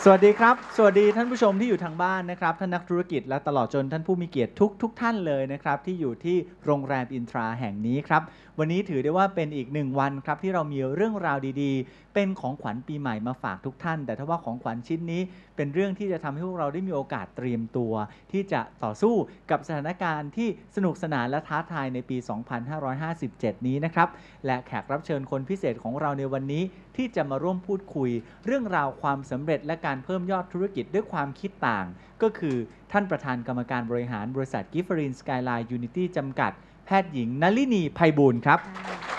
สวัสดีครับสวัสดีท่านผู้ชมที่อยู่ทางบ้านนะครับท่านนักธุรกิจและตลอดจนท่านผู้มีเกียรติทุกท่านเลยนะครับที่อยู่ที่โรงแรมอินทราแห่งนี้ครับวันนี้ถือได้ว่าเป็นอีก1วันครับที่เรามีเรื่องราวดีๆเป็นของขวัญปีใหม่มาฝากทุกท่านแต่ถ้าว่าของขวัญชิ้นนี้เป็นเรื่องที่จะทำให้พวกเราได้มีโอกาสเตรียมตัวที่จะต่อสู้กับสถานการณ์ที่สนุกสนานและท้าทายในปี 2557 นี้นะครับและแขกรับเชิญคนพิเศษของเราในวันนี้ที่จะมาร่วมพูดคุยเรื่องราวความสำเร็จและการเพิ่มยอดธุรกิจด้วยความคิดต่างก็คือท่านประธานกรรมการบริหารบริษัทกิฟเฟอรินสกายไลน์ยูนิตี้จำกัดแพทย์หญิงนลินีไพบูลย์ครับ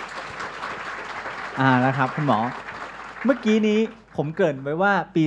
แล้วครับคุณหมอเมื่อกี้นี้ผมเกริ่นไว้ว่าปี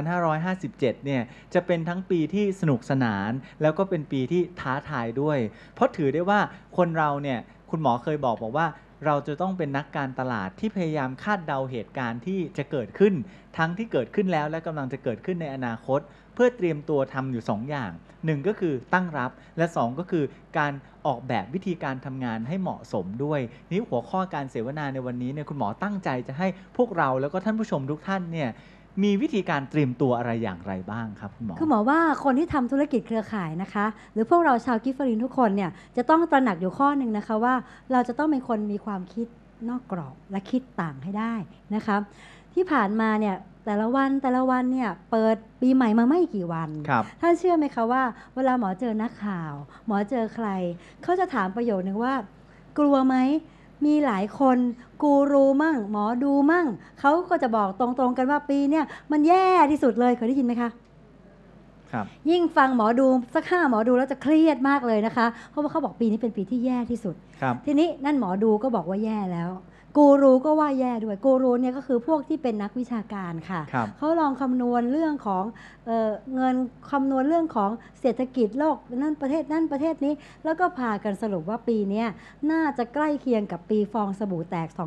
2557 เนี่ยจะเป็นทั้งปีที่สนุกสนานแล้วก็เป็นปีที่ท้าทายด้วยเพราะถือได้ว่าคนเราเนี่ยคุณหมอเคยบอกว่าเราจะต้องเป็นนักการตลาดที่พยายามคาดเดาเหตุการณ์ที่จะเกิดขึ้นทั้งที่เกิดขึ้นแล้วและกำลังจะเกิดขึ้นในอนาคตเพื่อเตรียมตัวทำอยู่2อย่าง1ก็คือตั้งรับและ2ก็คือการออกแบบวิธีการทำงานให้เหมาะสมด้วยนี่หัวข้อการเสวนาในวันนี้เนี่ยคุณหมอตั้งใจจะให้พวกเราแล้วก็ท่านผู้ชมทุกท่านเนี่ยมีวิธีการเตรียมตัวอะไรอย่างไรบ้างครับคุณหมอคือหมอว่าคนที่ทำธุรกิจเครือข่ายนะคะหรือพวกเราชาวกิฟเฟอรินทุกคนเนี่ยจะต้องตระหนักอยู่ข้อหนึ่งนะคะว่าเราจะต้องเป็นคนมีความคิดนอกกรอบและคิดต่างให้ได้นะคะที่ผ่านมาเนี่ยแต่ละวันเนี่ยเปิดปีใหม่มาไม่กี่วันท่านเชื่อไหมคะว่าเวลาหมอเจอนักข่าวหมอเจอใครเขาจะถามประโยคนึงว่ากลัวไหมมีหลายคนกูรูมั่งหมอดูมั่งเขาก็จะบอกตรงๆกันว่าปีเนี่ยมันแย่ที่สุดเลยเคยได้ยินไหมคะยิ่งฟังหมอดูสัก5หมอดูแล้วจะเครียดมากเลยนะคะเพราะว่าเขาบอกปีนี้เป็นปีที่แย่ที่สุดทีนี้นั่นหมอดูก็บอกว่าแย่แล้วกูรูก็ว่าแย่ด้วยกูรูเนี่ยก็คือพวกที่เป็นนักวิชาการค่ะเขาลองคำนวณเรื่องของเงินคำนวณเรื่องของเศรษฐกิจโลกนั่นประเทศนี้แล้วก็พากันสรุปว่าปีนี้น่าจะใกล้เคียงกับปีฟองสบู่แตก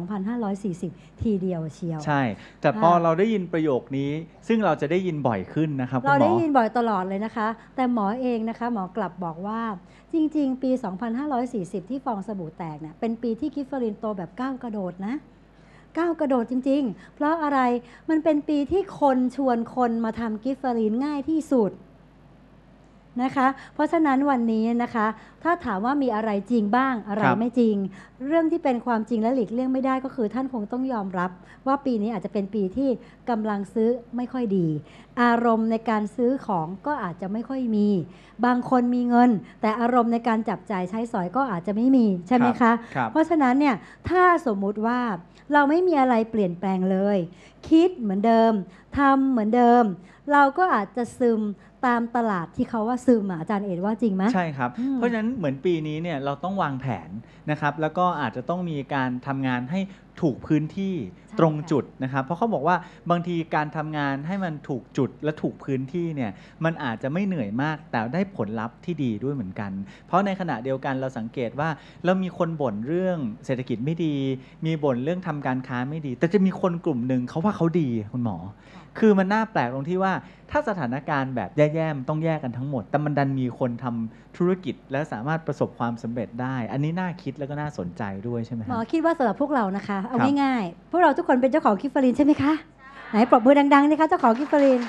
2540 ทีเดียวเชียวใช่แต่พอเราได้ยินประโยคนี้ซึ่งเราจะได้ยินบ่อยขึ้นนะครับเราได้ยินบ่อยตลอดเลยนะคะแต่หมอเองนะคะหมอกลับบอกว่าจริงๆปี 2540 ที่ฟองสบู่แตกเนี่ยเป็นปีที่กิฟเฟอรินโตแบบก้าวกระโดดนะก้าวกระโดดจริงๆเพราะอะไรมันเป็นปีที่คนชวนคนมาทำกิฟเฟอรินง่ายที่สุดนะคะเพราะฉะนั้นวันนี้นะคะถ้าถามว่ามีอะไรจริงบ้างอะไรไม่จริงเรื่องที่เป็นความจริงและหลีกเลี่ยงไม่ได้ก็คือท่านคงต้องยอมรับว่าปีนี้อาจจะเป็นปีที่กำลังซื้อไม่ค่อยดีอารมณ์ในการซื้อของก็อาจจะไม่ค่อยมีบางคนมีเงินแต่อารมณ์ในการจับจ่ายใช้สอยก็อาจจะไม่มีใช่ไหมคะเพราะฉะนั้นเนี่ยถ้าสมมุติว่าเราไม่มีอะไรเปลี่ยนแปลงเลยคิดเหมือนเดิมทำเหมือนเดิมเราก็อาจจะซึมตามตลาดที่เขาว่าซึมอาจารย์เอ็ดว่าจริงไหมใช่ครับเพราะฉะนั้นเหมือนปีนี้เนี่ยเราต้องวางแผนนะครับแล้วก็อาจจะต้องมีการทำงานให้ถูกพื้นที่ตรงจุดนะครับเพราะเขาบอกว่าบางทีการทำงานให้มันถูกจุดและถูกพื้นที่เนี่ยมันอาจจะไม่เหนื่อยมากแต่ได้ผลลัพธ์ที่ดีด้วยเหมือนกันเพราะในขณะเดียวกันเราสังเกตว่าเรามีคนบ่นเรื่องเศรษฐกิจไม่ดีมีบ่นเรื่องทำการค้าไม่ดีแต่จะมีคนกลุ่มหนึ่งเขาว่าเขาดีคุณหมอคือมันน่าแปลกตรงที่ว่าถ้าสถานการณ์แบบแย่ๆมันต้องแยกกันทั้งหมดแต่มันดันมีคนทำธุรกิจและสามารถประสบความสำเร็จได้อันนี้น่าคิดแล้วก็น่าสนใจด้วยใช่ไหมครับหมอคิดว่าสำหรับพวกเรานะคะเอาง่ายๆพวกเราทุกคนเป็นเจ้าของกิฟเฟอรินใช่ไหมคะไหนปรบมือดังๆนะคะเจ้าของกิฟเฟอริน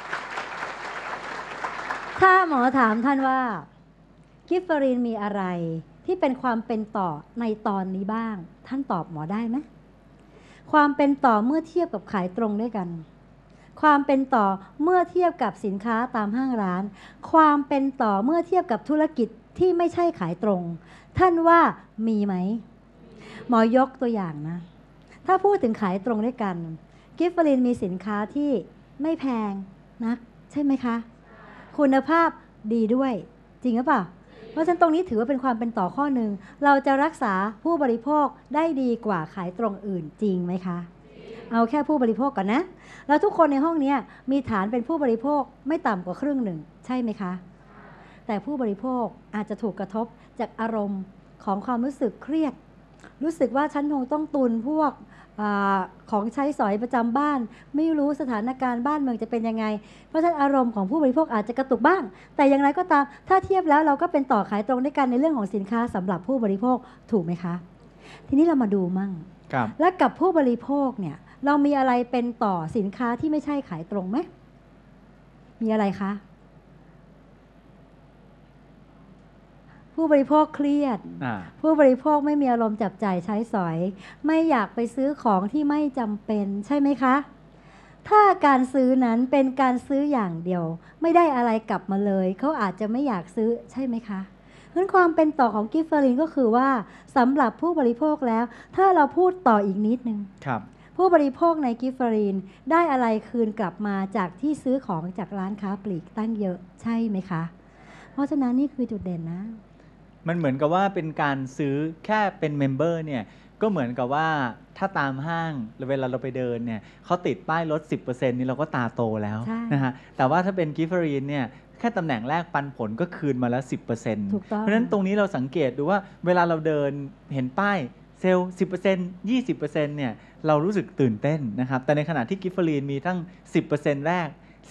ถ้าหมอถามท่านว่ากิฟเฟอรินมีอะไรที่เป็นความเป็นต่อในตอนนี้บ้างท่านตอบหมอได้ไหมความเป็นต่อเมื่อเทียบกับขายตรงด้วยกันความเป็นต่อเมื่อเทียบกับสินค้าตามห้างร้านความเป็นต่อเมื่อเทียบกับธุรกิจที่ไม่ใช่ขายตรงท่านว่ามีไหมหมอยกตัวอย่างนะถ้าพูดถึงขายตรงด้วยกันกิฟเฟอรินมีสินค้าที่ไม่แพงนักใช่ไหมคะคุณภาพดีด้วยจริงหรือเปล่าเพราะฉะนั้นตรงนี้ถือว่าเป็นความเป็นต่อข้อหนึ่งเราจะรักษาผู้บริโภคได้ดีกว่าขายตรงอื่นจริงไหมคะเอาแค่ผู้บริโภคก่อนนะแล้วทุกคนในห้องนี้มีฐานเป็นผู้บริโภคไม่ต่ำกว่าครึ่งหนึ่งใช่ไหมคะแต่ผู้บริโภคอาจจะถูกกระทบจากอารมณ์ของความรู้สึกเครียดรู้สึกว่าฉันคงต้องตุนพวกของใช้สอยประจำบ้านไม่รู้สถานการณ์บ้านเมืองจะเป็นยังไงเพราะฉะนั้นอารมณ์ของผู้บริโภคอาจจะกระตุกบ้างแต่อย่างไรก็ตามถ้าเทียบแล้วเราก็เป็นต่อขายตรงด้วยกันในเรื่องของสินค้าสำหรับผู้บริโภคถูกไหมคะทีนี้เรามาดูมั่งและกับผู้บริโภคเนี่ยเรามีอะไรเป็นต่อสินค้าที่ไม่ใช่ขายตรงไหมมีอะไรคะผู้บริโภคเครียดผู้บริโภคไม่มีอารมณ์จับจ่ายใช้สอย ไม่อยากไปซื้อของที่ไม่จำเป็นใช่ไหมคะถ้าการซื้อนั้นเป็นการซื้ออย่างเดียวไม่ได้อะไรกลับมาเลยเขาอาจจะไม่อยากซื้อใช่ไหมคะเพราะฉะนั้นความเป็นต่อของกิฟเฟอรินก็คือว่าสำหรับผู้บริโภคแล้วถ้าเราพูดต่ออีกนิดนึงผู้บริโภคในกิฟเฟอรินได้อะไรคืนกลับมาจากที่ซื้อของจากร้านค้าปลีกตั้งเยอะใช่ไหมคะเพราะฉะนั้นนี่คือจุดเด่นนะมันเหมือนกับว่าเป็นการซื้อแค่เป็นเมมเบอร์เนี่ยก็เหมือนกับว่าถ้าตามห้างเวลาเราไปเดินเนี่ยเขาติดป้ายลด 10% นี่เราก็ตาโตแล้วนะฮะแต่ว่าถ้าเป็นกิฟเฟอรีนเนี่ยแค่ตำแหน่งแรกปันผลก็คืนมาแล้ว 10% เพราะฉะนั้นตรงนี้เราสังเกตดูว่าเวลาเราเดินเห็นป้ายเซลล์ 10% 20% เนี่ยเรารู้สึกตื่นเต้นนะครับแต่ในขณะที่กิฟเฟอรีนมีทั้ง 10% แรก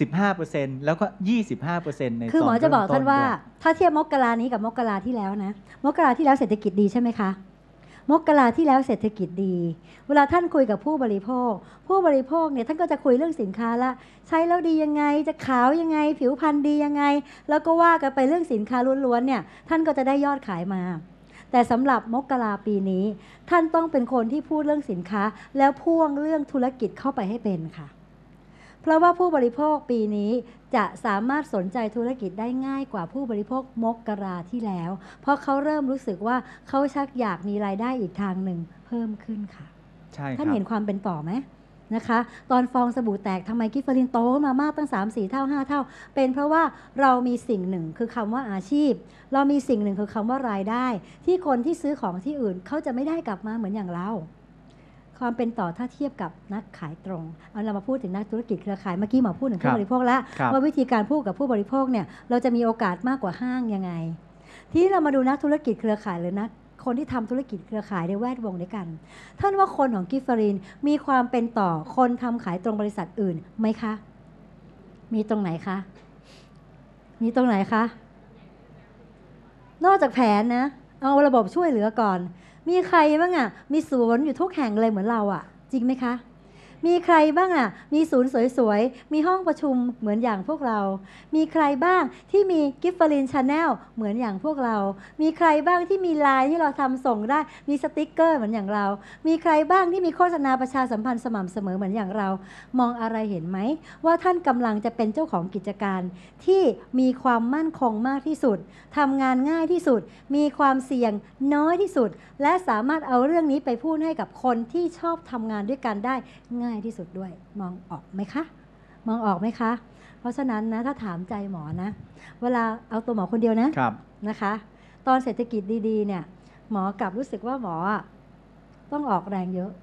15% แล้วก็ 25% ในคือหมอจะบอกท่านว่าถ้าเทียบมกรานี้กับมกราที่แล้วนะมกราที่แล้วเศรษฐกิจดีใช่ไหมคะมกราที่แล้วเศรษฐกิจดีเวลาท่านคุยกับผู้บริโภคเนี่ยท่านก็จะคุยเรื่องสินค้าละใช้แล้วดียังไงจะขาวยังไงผิวพรรณดียังไงแล้วก็ว่ากันไปเรื่องสินค้าล้วนๆเนี่ยท่านก็จะได้ยอดขายมาแต่สำหรับมกราปีนี้ท่านต้องเป็นคนที่พูดเรื่องสินค้าแล้วพ่วงเรื่องธุรกิจเข้าไปให้เป็นค่ะเพราะว่าผู้บริโภคปีนี้จะสามารถสนใจธุรกิจได้ง่ายกว่าผู้บริโภคมกราที่แล้วเพราะเขาเริ่มรู้สึกว่าเขาชักอยากมีรายได้อีกทางหนึ่งเพิ่มขึ้นค่ะใช่ครับท่านเห็นความเป็นต่อไหมนะคะตอนฟองสบู่แตกทำไมกิฟเฟอรินโตมามากตั้ง 3-4 เท่า 5 เท่าเป็นเพราะว่าเรามีสิ่งหนึ่งคือคำว่าอาชีพเรามีสิ่งหนึ่งคือคำว่ารายได้ที่คนที่ซื้อของที่อื่นเขาจะไม่ได้กลับมาเหมือนอย่างเราความเป็นต่อถ้าเทียบกับนักขายตรงเอาเรามาพูดถึงนักธุรกิจเครือข่ายเมื่อกี้หมอพูดถึงผู้บริโภคแล้วว่าวิธีการพูดกับผู้บริโภคเนี่ยเราจะมีโอกาสมากกว่าห้างยังไงที่เรามาดูนักธุรกิจเครือข่ายหรือนักคนที่ทำธุรกิจเครือข่ายในแวดวงด้วยกันท่านว่าคนของกิฟเฟอรินมีความเป็นต่อคนทำขายตรงบริษัทอื่นไหมคะมีตรงไหนคะมีตรงไหนคะนอกจากแผนนะเอาระบบช่วยเหลือก่อนมีใครบ้างอ่ะมีศูนย์อยู่ทุกแห่งเลยเหมือนเราอ่ะจริงไหมคะมีใครบ้างอ่ะมีศูนย์สวยๆมีห้องประชุมเหมือนอย่างพวกเรามีใครบ้างที่มีกิฟเฟอรินชาแนลเหมือนอย่างพวกเรามีใครบ้างที่มีไลน์ที่เราทำส่งได้มีสติ๊กเกอร์เหมือนอย่างเรามีใครบ้างที่มีโฆษณาประชาสัมพันธ์สม่ำเสมอเหมือนอย่างเรามองอะไรเห็นไหมว่าท่านกำลังจะเป็นเจ้าของกิจการที่มีความมั่นคงมากที่สุดทำงานง่ายที่สุดมีความเสี่ยงน้อยที่สุดและสามารถเอาเรื่องนี้ไปพูดให้กับคนที่ชอบทำงานด้วยกันได้ง่ายที่สุดด้วยมองออกไหมคะมองออกไหมคะเพราะฉะนั้นนะถ้าถามใจหมอนะเวลาเอาตัวหมอคนเดียวนะนะคะตอนเศรษฐกิจดีๆเนี่ยหมอกลับรู้สึกว่าหมอต้องออกแรงเยอะ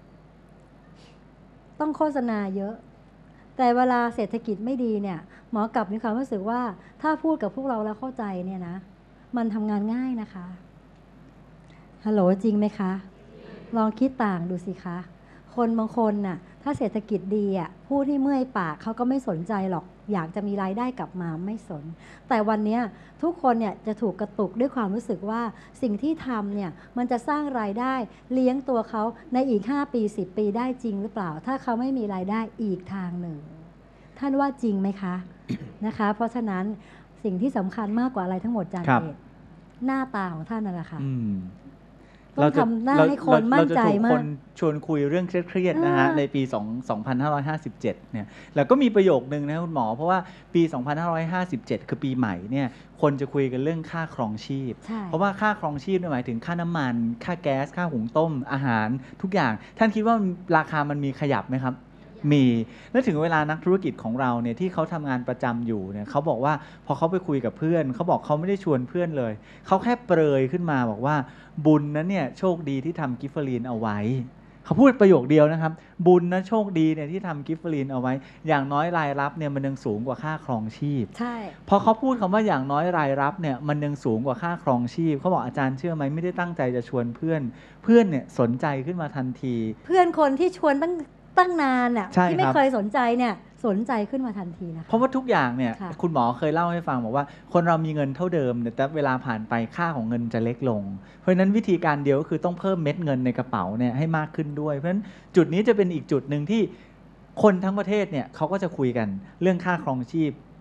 ต้องโฆษณาเยอะแต่เวลาเศรษฐกิจไม่ดีเนี่ยหมอกลับมีความรู้สึกว่าถ้าพูดกับพวกเราแล้วเข้าใจเนี่ยนะมันทำงานง่ายนะคะฮัลโหลจริงไหมคะลองคิดต่างดูสิคะคนบางคนน่ะถ้าเศรษฐกิจดีอ่ะพูดให้เมื่อยปากเขาก็ไม่สนใจหรอกอยากจะมีรายได้กลับมาไม่สนแต่วันนี้ทุกคนเนี่ยจะถูกกระตุกด้วยความรู้สึกว่าสิ่งที่ทำเนี่ยมันจะสร้างรายได้เลี้ยงตัวเขาในอีก5 ปี 10 ปีได้จริงหรือเปล่าถ้าเขาไม่มีรายได้อีกทางหนึ่งท่านว่าจริงไหมคะ นะคะเพราะฉะนั้นสิ่งที่สำคัญมากกว่าอะไรทั้งหมดจารย์เอกหน้าตาของท่านนั่นแหละค่ะต้องทำหน้าให้คนมั่นใจมากคนชวนคุยเรื่องเครียดๆนะฮะในปี 2557 เนี่ยแล้วก็มีประโยคนึงนะคุณหมอเพราะว่าปี 2557 คือปีใหม่เนี่ยคนจะคุยกันเรื่องค่าครองชีพเพราะว่าค่าครองชีพหมายถึงค่าน้ำมันค่าแก๊สค่าหุงต้มอาหารทุกอย่างท่านคิดว่าราคามันมีขยับไหมครับมีแล้วถึงเวลานักธุรกิจของเราเนี่ยที่เขาทำงานประจำอยู่เนี่ยเขาบอกว่าพอเขาไปคุยกับเพื่อนเขาบอกเขาไม่ได้ชวนเพื่อนเลยเขาแค่เปรยขึ้นมาบอกว่าบุญนั้นเนี่ยโชคดีที่ทำกิฟเฟอรีนเอาไว้เขาพูดประโยคเดียวนะครับบุญนะโชคดีเนี่ยที่ทำกิฟเฟอรีนเอาไว้อย่างน้อยรายรับเนี่ยมันยังสูงกว่าค่าครองชีพใช่พอเขาพูดคำว่าอย่างน้อยรายรับเนี่ยมันยังสูงกว่าค่าครองชีพเขาบอกอาจารย์เชื่อไหมไม่ได้ตั้งใจจะชวนเพื่อนเนี่ยสนใจขึ้นมาทันทีเพื่อนคนที่ชวนตั้งนานน่ะที่ไม่เคยสนใจเนี่ยสนใจขึ้นมาทันทีนะคะเพราะว่าทุกอย่างเนี่ยคุณหมอเคยเล่าให้ฟังบอกว่าคนเรามีเงินเท่าเดิมแต่เวลาผ่านไปค่าของเงินจะเล็กลงเพราะฉะนั้นวิธีการเดียวก็คือต้องเพิ่มเม็ดเงินในกระเป๋าเนี่ยให้มากขึ้นด้วยเพราะฉะนั้นจุดนี้จะเป็นอีกจุดหนึ่งที่คนทั้งประเทศเนี่ยเขาก็จะคุยกันเรื่องค่าครองชีพ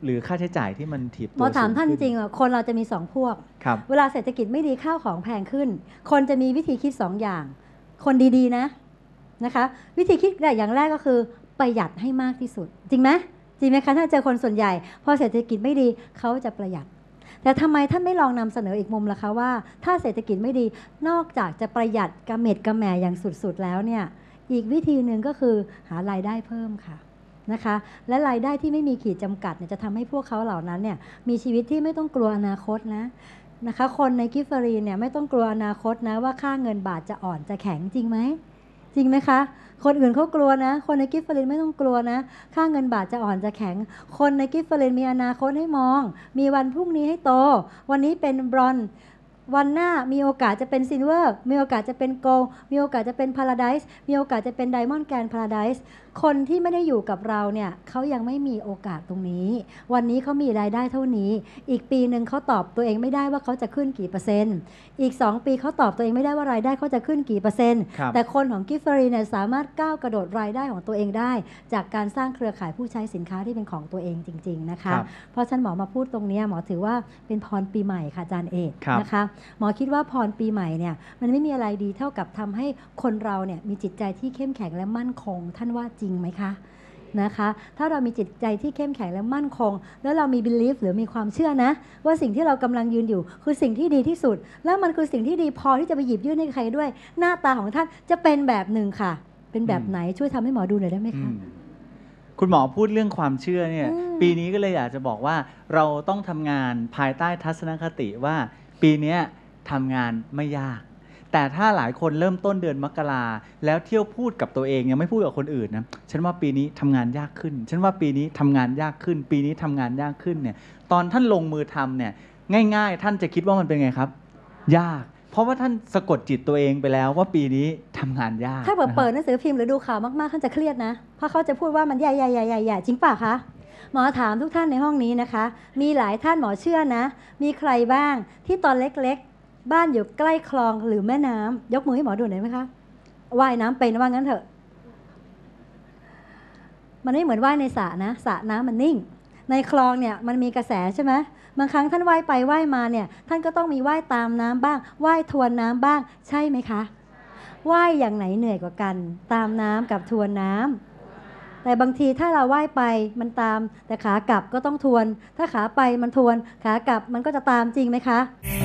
หรือค่าใช้จ่ายที่มันถีบตัวหมอถามท่านจสูงขึ้ริงคนเราจะมี2พวกครับเวลาเศรษฐกิจไม่ดีข้าวของแพงขึ้น คนจะมีวิธีคิด2อย่าง คนดีๆนะคะ วิธีคิดอย่างแรกก็คือประหยัดให้มากที่สุดจริงไหมคะถ้าเจอคนส่วนใหญ่พอเศรษฐกิจไม่ดีเขาจะประหยัด แต่ทำไมท่านไม่ลองนำเสนออีกมุมล่ะคะว่าถ้าเศรษฐกิจไม่ดีนอกจากจะประหยัดกระเม็ดกระแหม่อย่างสุดๆแล้วเนี่ยอีกวิธีหนึ่งก็คือหารายได้เพิ่มค่ะนะคะและรายได้ที่ไม่มีขีดจำกัดเนี่ยจะทำให้พวกเขาเหล่านั้นเนี่ยมีชีวิตที่ไม่ต้องกลัวอนาคตนะคะคนในกิฟเฟอรีนเนี่ยไม่ต้องกลัวอนาคตนะว่าค่าเงินบาทจะอ่อนจะแข็งจริงไหมคะคนอื่นเขากลัวนะคนในกิฟเฟอรินไม่ต้องกลัวนะค่าเงินบาทจะอ่อนจะแข็งคนในกิฟเฟอรินมีอนาคตให้มองมีวันพรุ่งนี้ให้โตวันนี้เป็นบรอนซ์วันหน้ามีโอกาสจะเป็นซิลเวอร์มีโอกาสจะเป็นโกลด์มีโอกาสจะเป็นพาราไดซ์มีโอกาสจะเป็นไดมอนด์แกรนด์พาราไดซ์คนที่ไม่ได้อยู่กับเราเนี่ยเขายังไม่มีโอกาสตรงนี้วันนี้เขามีรายได้เท่านี้อีกปีหนึ่งเขาตอบตัวเองไม่ได้ว่าเขาจะขึ้นกี่เปอร์เซ็นต์อีก2ปีเขาตอบตัวเองไม่ได้ว่ารายได้เขาจะขึ้นกี่เปอร์เซ็นต์แต่คนของกิฟเฟอรีเนี่ยสามารถก้าวกระโดดรายได้ของตัวเองได้จากการสร้างเครือข่ายผู้ใช้สินค้าที่เป็นของตัวเองจริงๆนะคะเพราะฉะนั้นหมอมาพูดตรงนี้หมอถือว่าเป็นพรปีใหม่ค่ะอาจารย์เอกนะคะหมอคิดว่าพรปีใหม่เนี่ยมันไม่มีอะไรดีเท่ากับทำให้คนเราเนี่ยมีจิตใจที่เข้มแข็งและมั่นคงท่านว่าจริงไหมคะนะคะถ้าเรามีจิตใจที่เข้มแข็งและมั่นคงแล้วเรามี belief หรือมีความเชื่อนะว่าสิ่งที่เรากำลังยืนอยู่คือสิ่งที่ดีที่สุดแล้วมันคือสิ่งที่ดีพอที่จะไปหยิบยื่นให้ใครด้วยหน้าตาของท่านจะเป็นแบบหนึ่งค่ะเป็นแบบไหนช่วยทำให้หมอดูหน่อยได้ไหมคะคุณหมอพูดเรื่องความเชื่อเนี่ยปีนี้ก็เลยอยากจะบอกว่าเราต้องทำงานภายใต้ทัศนคติว่าปีนี้ทำงานไม่ยากแต่ถ้าหลายคนเริ่มต้นเดือนมกราแล้วเที่ยวพูดกับตัวเองยังไม่พูดกับคนอื่นนะฉันว่าปีนี้ทำงานยากขึ้นฉันว่าปีนี้ทำงานยากขึ้นปีนี้ทำงานยากขึ้นเนี่ยตอนท่านลงมือทำเนี่ยง่ายๆท่านจะคิดว่ามันเป็นไงครับยากเพราะว่าท่านสะกดจิตตัวเองไปแล้วว่าปีนี้ทำงานยากถ้าเปิดหนังสือพิมพ์หรือดูข่าวมากๆท่านจะเครียดนะเพราะเขาจะพูดว่ามันใหญ่ๆๆๆๆจริงป่ะคะหมอถามทุกท่านในห้องนี้นะคะมีหลายท่านหมอเชื่อนะมีใครบ้างที่ตอนเล็กๆบ้านอยู่ใกล้คลองหรือแม่น้ำยกมือให้หมอดูหน่อยไหมคะว่ายน้ำเป็นว่างั้นเถอะมันไม่เหมือนว่ายในสระนะสระน้ำมันนิ่งในคลองเนี่ยมันมีกระแสใช่ไหมบางครั้งท่านว่ายไปว่ายมาเนี่ยท่านก็ต้องมีว่ายตามน้ำบ้างว่ายทวนน้ำบ้างใช่ไหมคะว่ายอย่างไหนเหนื่อยกว่ากันตามน้ำกับทวนน้ำแต่บางทีถ้าเราว่ายไปมันตามแต่ขากลับก็ต้องทวนถ้าขาไปมันทวนขากลับมันก็จะตามจริงไหมคะ